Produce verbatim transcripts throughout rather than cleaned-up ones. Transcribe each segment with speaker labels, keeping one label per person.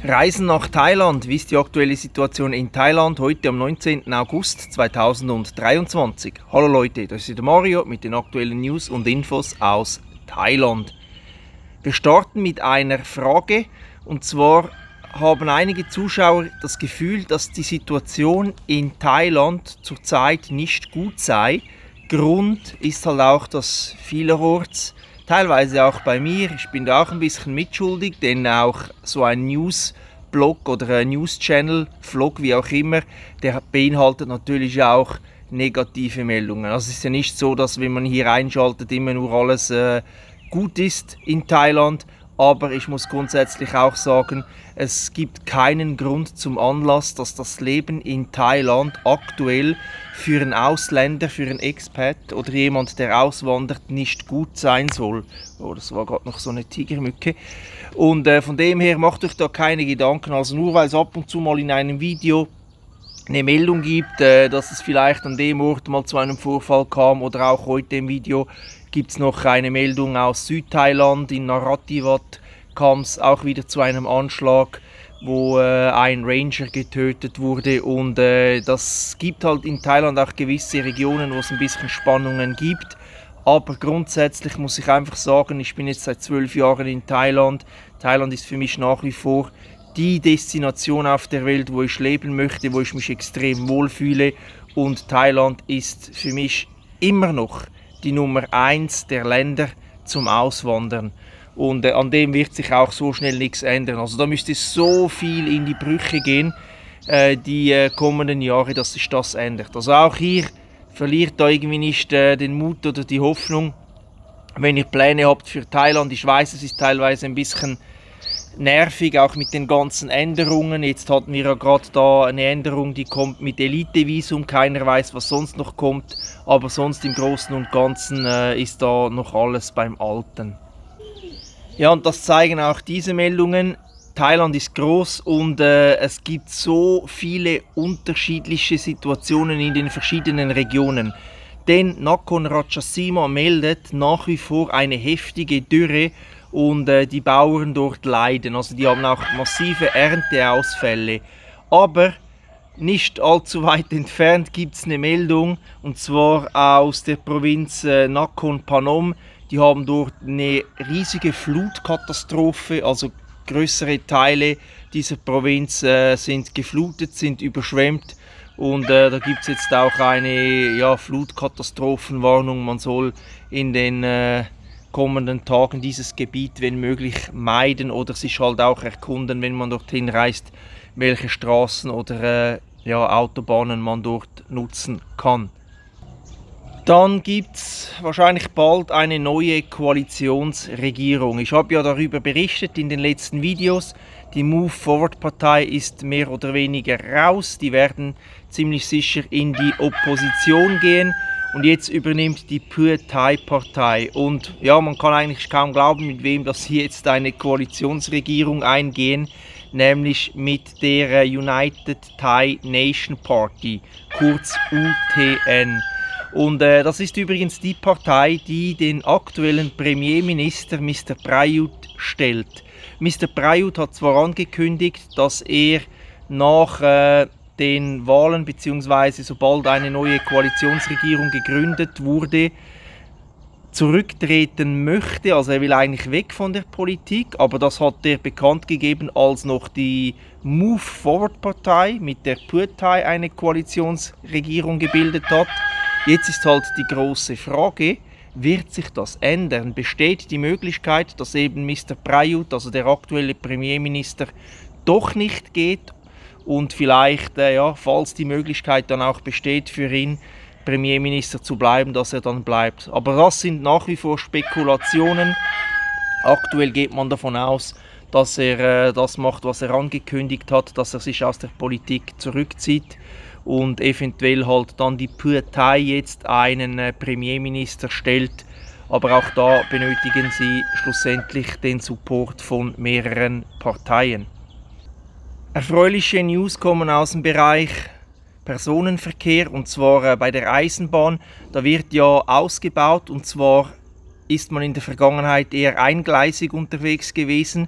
Speaker 1: Reisen nach Thailand. Wie ist die aktuelle Situation in Thailand heute am neunzehnten August zweitausenddreiundzwanzig? Hallo Leute, das ist der Mario mit den aktuellen News und Infos aus Thailand. Wir starten mit einer Frage, und zwar haben einige Zuschauer das Gefühl, dass die Situation in Thailand zurzeit nicht gut sei. Grund ist halt auch, dass vielerorts, teilweise auch bei mir, ich bin da auch ein bisschen mitschuldig, denn auch so ein News-Blog oder ein News-Channel, Vlog, wie auch immer, der beinhaltet natürlich auch negative Meldungen. Also es ist ja nicht so, dass wenn man hier einschaltet, immer nur alles äh, gut ist in Thailand, aber ich muss grundsätzlich auch sagen, es gibt keinen Grund zum Anlass, dass das Leben in Thailand aktuell für einen Ausländer, für einen Expat oder jemand, der auswandert, nicht gut sein soll. Oh, das war gerade noch so eine Tigermücke. Und äh, von dem her macht euch da keine Gedanken. Also nur weil es ab und zu mal in einem Video eine Meldung gibt, äh, dass es vielleicht an dem Ort mal zu einem Vorfall kam, oder auch heute im Video gibt es noch eine Meldung aus Südthailand. In Narathiwat kam es auch wieder zu einem Anschlag, wo äh, ein Ranger getötet wurde, und äh, das gibt halt in Thailand auch gewisse Regionen, wo es ein bisschen Spannungen gibt. Aber grundsätzlich muss ich einfach sagen, ich bin jetzt seit zwölf Jahren in Thailand. Thailand ist für mich nach wie vor die Destination auf der Welt, wo ich leben möchte, wo ich mich extrem wohlfühle, und Thailand ist für mich immer noch die Nummer eins der Länder zum Auswandern. Und äh, an dem wird sich auch so schnell nichts ändern. Also da müsste so viel in die Brüche gehen, äh, die äh, kommenden Jahre, dass sich das ändert. Also auch hier verliert da irgendwie nicht äh, den Mut oder die Hoffnung, wenn ihr Pläne habt für Thailand. Ich weiß, es ist teilweise ein bisschen nervig, auch mit den ganzen Änderungen. Jetzt hatten wir ja gerade da eine Änderung, die kommt mit Elite-Visum. Keiner weiß, was sonst noch kommt, aber sonst im Großen und Ganzen äh, ist da noch alles beim Alten. Ja, und das zeigen auch diese Meldungen. Thailand ist groß, und äh, es gibt so viele unterschiedliche Situationen in den verschiedenen Regionen. Denn Nakhon Ratchasima meldet nach wie vor eine heftige Dürre, und äh, die Bauern dort leiden. Also die haben auch massive Ernteausfälle. Aber nicht allzu weit entfernt gibt es eine Meldung, und zwar aus der Provinz äh, Nakhon Phanom. Die haben dort eine riesige Flutkatastrophe, also größere Teile dieser Provinz äh, sind geflutet, sind überschwemmt, und äh, da gibt es jetzt auch eine ja, Flutkatastrophenwarnung. Man soll in den äh, kommenden Tagen dieses Gebiet, wenn möglich, meiden oder sich halt auch erkunden, wenn man dorthin reist, welche Straßen oder äh, ja, Autobahnen man dort nutzen kann. Dann gibt es wahrscheinlich bald eine neue Koalitionsregierung. Ich habe ja darüber berichtet in den letzten Videos. Die Move Forward Partei ist mehr oder weniger raus. Die werden ziemlich sicher in die Opposition gehen. Und jetzt übernimmt die Pheu Thai Partei. Und ja, man kann eigentlich kaum glauben, mit wem das hier jetzt eine Koalitionsregierung eingehen. Nämlich mit der United Thai Nation Party, kurz U T N. Und äh, das ist übrigens die Partei, die den aktuellen Premierminister Mister Prayut stellt. Mister Prayut hat zwar angekündigt, dass er nach äh, den Wahlen bzw. sobald eine neue Koalitionsregierung gegründet wurde, zurücktreten möchte. Also er will eigentlich weg von der Politik, aber das hat er bekannt gegeben, als noch die Move Forward Partei mit der Pheu Thai eine Koalitionsregierung gebildet hat. Jetzt ist halt die große Frage, wird sich das ändern? Besteht die Möglichkeit, dass eben Mister Prayut, also der aktuelle Premierminister, doch nicht geht und vielleicht, äh, ja, falls die Möglichkeit dann auch besteht für ihn, Premierminister zu bleiben, dass er dann bleibt. Aber das sind nach wie vor Spekulationen. Aktuell geht man davon aus, dass er äh, das macht, was er angekündigt hat, dass er sich aus der Politik zurückzieht und eventuell halt dann die Pheu Thai jetzt einen äh, Premierminister stellt. Aber auch da benötigen sie schlussendlich den Support von mehreren Parteien. Erfreuliche News kommen aus dem Bereich Personenverkehr, und zwar äh, bei der Eisenbahn. Da wird ja ausgebaut, und zwar ist man in der Vergangenheit eher eingleisig unterwegs gewesen.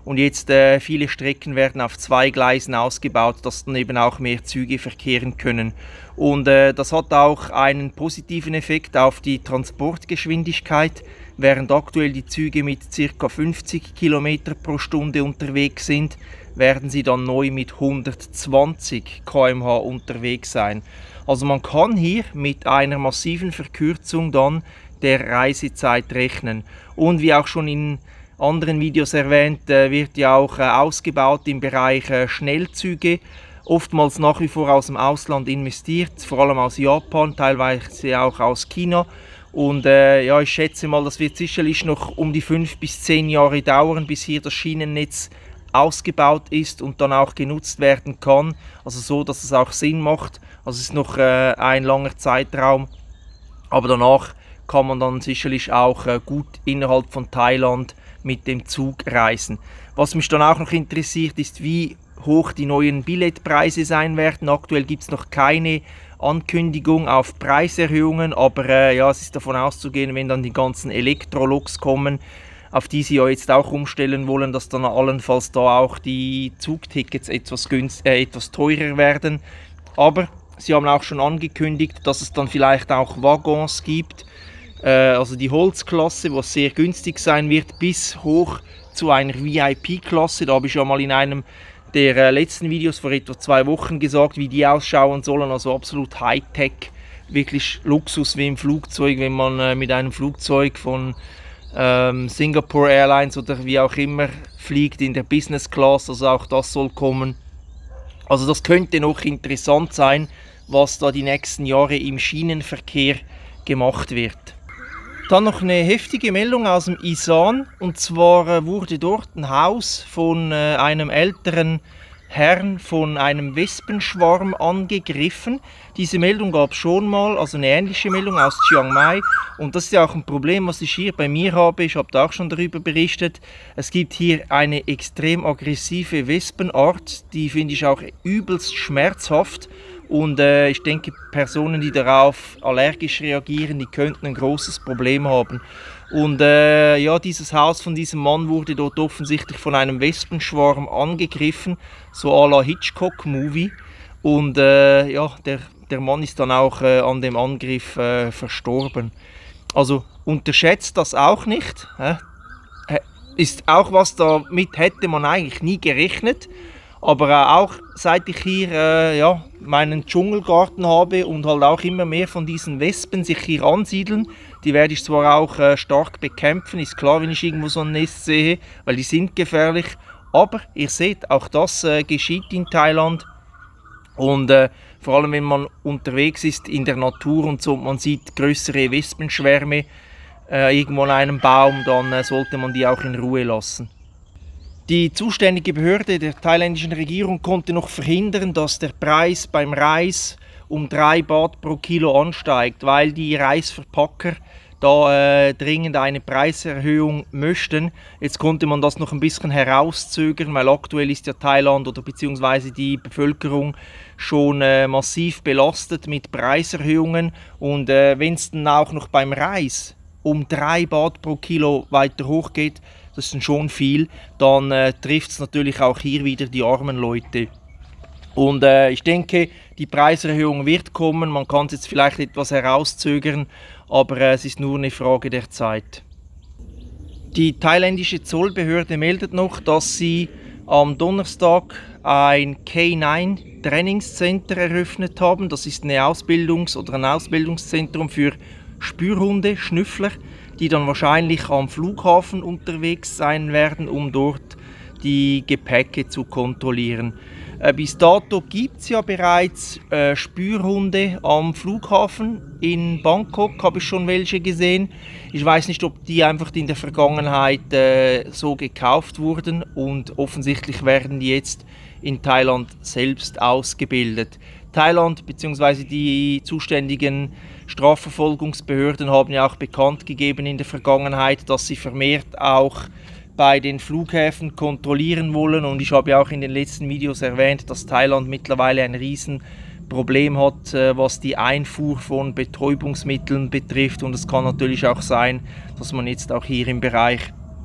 Speaker 1: Und jetzt äh, viele Strecken werden auf zwei Gleisen ausgebaut, dass dann eben auch mehr Züge verkehren können. Und äh, das hat auch einen positiven Effekt auf die Transportgeschwindigkeit. Während aktuell die Züge mit ca. fünfzig Kilometer pro Stunde unterwegs sind, werden sie dann neu mit hundertzwanzig Kilometer pro Stunde unterwegs sein. Also man kann hier mit einer massiven Verkürzung dann der Reisezeit rechnen. Und wie auch schon in anderen Videos erwähnt, wird ja auch ausgebaut im Bereich Schnellzüge. Oftmals nach wie vor aus dem Ausland investiert, vor allem aus Japan, teilweise auch aus China. Und äh, ja, ich schätze mal, das wird sicherlich noch um die fünf bis zehn Jahre dauern, bis hier das Schienennetz ausgebaut ist und dann auch genutzt werden kann. Also so, dass es auch Sinn macht. Also es ist noch äh, ein langer Zeitraum. Aber danach kann man dann sicherlich auch äh, gut innerhalb von Thailand mit dem Zug reisen. Was mich dann auch noch interessiert, ist, wie hoch die neuen Billetpreise sein werden. Aktuell gibt es noch keine Ankündigung auf Preiserhöhungen, aber äh, ja, es ist davon auszugehen, wenn dann die ganzen Elektroloks kommen, auf die sie ja jetzt auch umstellen wollen, dass dann allenfalls da auch die Zugtickets etwas, günst, äh, etwas teurer werden. Aber sie haben auch schon angekündigt, dass es dann vielleicht auch Waggons gibt, äh, also die Holzklasse, was sehr günstig sein wird, bis hoch zu einer V I P-Klasse. Da habe ich ja mal in einem der äh, letzten Videos vor etwa zwei Wochen gesagt, wie die ausschauen sollen. Also absolut Hightech, wirklich Luxus wie im Flugzeug, wenn man äh, mit einem Flugzeug von ähm, Singapore Airlines oder wie auch immer fliegt in der Business Class. Also auch das soll kommen. Also das könnte noch interessant sein, was da die nächsten Jahre im Schienenverkehr gemacht wird. Dann noch eine heftige Meldung aus dem Isan, und zwar äh, wurde dort ein Haus von äh, einem älteren Herrn von einem Wespenschwarm angegriffen. Diese Meldung gab es schon mal, also eine ähnliche Meldung aus Chiang Mai, und das ist ja auch ein Problem, was ich hier bei mir habe. Ich habe da auch schon darüber berichtet. Es gibt hier eine extrem aggressive Wespenart, die finde ich auch übelst schmerzhaft. Und äh, ich denke, Personen, die darauf allergisch reagieren, die könnten ein großes Problem haben. Und äh, ja, dieses Haus von diesem Mann wurde dort offensichtlich von einem Wespenschwarm angegriffen, so à la Hitchcock-Movie. Und äh, ja, der, der Mann ist dann auch äh, an dem Angriff äh, verstorben. Also unterschätzt das auch nicht. Äh? Ist auch was, damit hätte man eigentlich nie gerechnet. Aber äh, auch seit ich hier äh, ja, meinen Dschungelgarten habe und halt auch immer mehr von diesen Wespen sich hier ansiedeln, die werde ich zwar auch äh, stark bekämpfen, ist klar, wenn ich irgendwo so ein Nest sehe, weil die sind gefährlich. Aber ihr seht, auch das äh, geschieht in Thailand. Und äh, vor allem, wenn man unterwegs ist in der Natur und so, man sieht größere Wespenschwärme äh, irgendwo an einem Baum, dann äh, sollte man die auch in Ruhe lassen. Die zuständige Behörde der thailändischen Regierung konnte noch verhindern, dass der Preis beim Reis um drei Baht pro Kilo ansteigt, weil die Reisverpacker da äh, dringend eine Preiserhöhung möchten. Jetzt konnte man das noch ein bisschen herauszögern, weil aktuell ist ja Thailand oder beziehungsweise die Bevölkerung schon äh, massiv belastet mit Preiserhöhungen. Und äh, wenn es dann auch noch beim Reis um drei Baht pro Kilo weiter hoch geht, das ist dann schon viel, dann äh, trifft es natürlich auch hier wieder die armen Leute. Und äh, ich denke, die Preiserhöhung wird kommen, man kann es jetzt vielleicht etwas herauszögern, aber äh, es ist nur eine Frage der Zeit. Die thailändische Zollbehörde meldet noch, dass sie am Donnerstag ein K neun Trainingscenter eröffnet haben. Das ist eine Ausbildungs- oder ein Ausbildungszentrum für Spürhunde, Schnüffler, die dann wahrscheinlich am Flughafen unterwegs sein werden, um dort die Gepäcke zu kontrollieren. Äh, bis dato gibt es ja bereits äh, Spürhunde am Flughafen in Bangkok, habe ich schon welche gesehen. Ich weiß nicht, ob die einfach in der Vergangenheit äh, so gekauft wurden, und offensichtlich werden die jetzt in Thailand selbst ausgebildet. Thailand bzw. die zuständigen Strafverfolgungsbehörden haben ja auch bekannt gegeben in der Vergangenheit, dass sie vermehrt auch bei den Flughäfen kontrollieren wollen, und ich habe ja auch in den letzten Videos erwähnt, dass Thailand mittlerweile ein Riesenproblem hat, was die Einfuhr von Betäubungsmitteln betrifft, und es kann natürlich auch sein, dass man jetzt auch hier im Bereich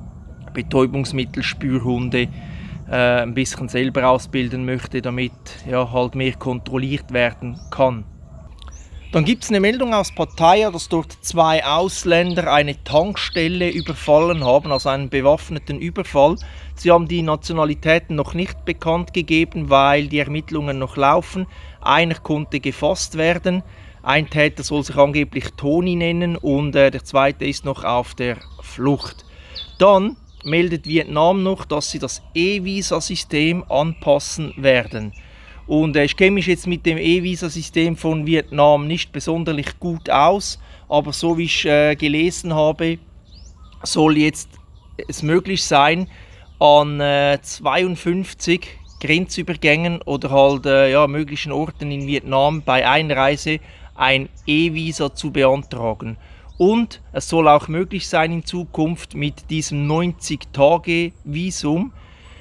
Speaker 1: Betäubungsmittelspürhunde äh, ein bisschen selber ausbilden möchte, damit ja, halt mehr kontrolliert werden kann. Dann gibt es eine Meldung aus Pattaya, dass dort zwei Ausländer eine Tankstelle überfallen haben, also einen bewaffneten Überfall. Sie haben die Nationalitäten noch nicht bekannt gegeben, weil die Ermittlungen noch laufen. Einer konnte gefasst werden. Ein Täter soll sich angeblich Toni nennen und äh, der zweite ist noch auf der Flucht. Dann meldet Vietnam noch, dass sie das E-Visa-System anpassen werden. Und äh, ich kenne mich jetzt mit dem E-Visa-System von Vietnam nicht besonders gut aus, aber so wie ich äh, gelesen habe, soll jetzt es möglich sein, an äh, zweiundfünfzig Grenzübergängen oder halt äh, ja, möglichen Orten in Vietnam bei Einreise ein E-Visa zu beantragen. Und es soll auch möglich sein in Zukunft mit diesem neunzig Tage Visum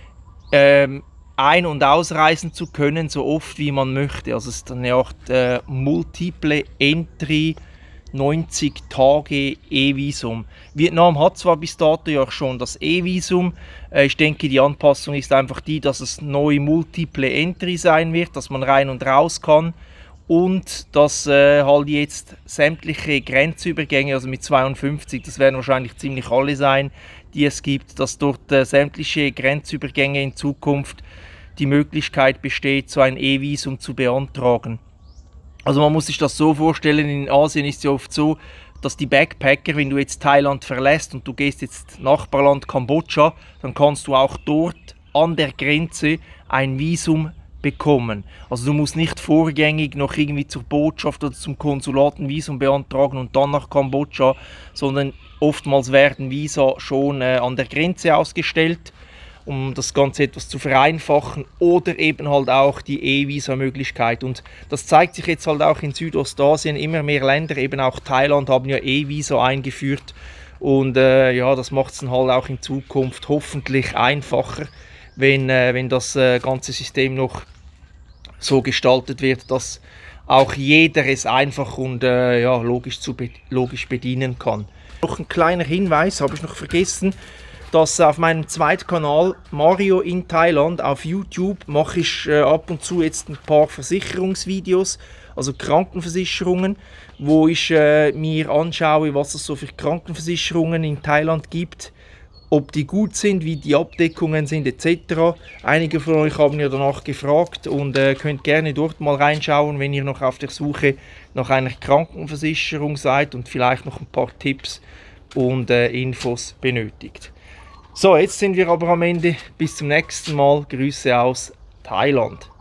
Speaker 1: ähm, ein- und ausreisen zu können, so oft wie man möchte. Also es ist eine Art äh, Multiple Entry neunzig Tage E-Visum. Vietnam hat zwar bis dato ja schon das E-Visum, äh, ich denke die Anpassung ist einfach die, dass es neu Multiple Entry sein wird, dass man rein und raus kann und dass äh, halt jetzt sämtliche Grenzübergänge, also mit zweiundfünfzig, das werden wahrscheinlich ziemlich alle sein, die es gibt, dass dort äh, sämtliche Grenzübergänge in Zukunft die Möglichkeit besteht, so ein E-Visum zu beantragen. Also man muss sich das so vorstellen, in Asien ist es ja oft so, dass die Backpacker, wenn du jetzt Thailand verlässt und du gehst jetzt Nachbarland Kambodscha, dann kannst du auch dort an der Grenze ein Visum bekommen. Also du musst nicht vorgängig noch irgendwie zur Botschaft oder zum Konsulat ein Visum beantragen und dann nach Kambodscha, sondern oftmals werden Visa schon äh, an der Grenze ausgestellt, um das Ganze etwas zu vereinfachen, oder eben halt auch die E-Visa-Möglichkeit. Und das zeigt sich jetzt halt auch in Südostasien. Immer mehr Länder, eben auch Thailand, haben ja E-Visa eingeführt. Und äh, ja, das macht es dann halt auch in Zukunft hoffentlich einfacher, wenn, äh, wenn das äh, ganze System noch so gestaltet wird, dass auch jeder es einfach und äh, ja, logisch, zu be logisch bedienen kann. Noch ein kleiner Hinweis, habe ich noch vergessen, dass auf meinem zweiten Kanal Mario in Thailand auf YouTube mache ich äh, ab und zu jetzt ein paar Versicherungsvideos, also Krankenversicherungen, wo ich äh, mir anschaue, was es so für Krankenversicherungen in Thailand gibt, ob die gut sind, wie die Abdeckungen sind et cetera. Einige von euch haben ja danach gefragt und äh, könnt gerne dort mal reinschauen, wenn ihr noch auf der Suche nach einer Krankenversicherung seid und vielleicht noch ein paar Tipps und äh, Infos benötigt. So, jetzt sind wir aber am Ende. Bis zum nächsten Mal. Grüße aus Thailand.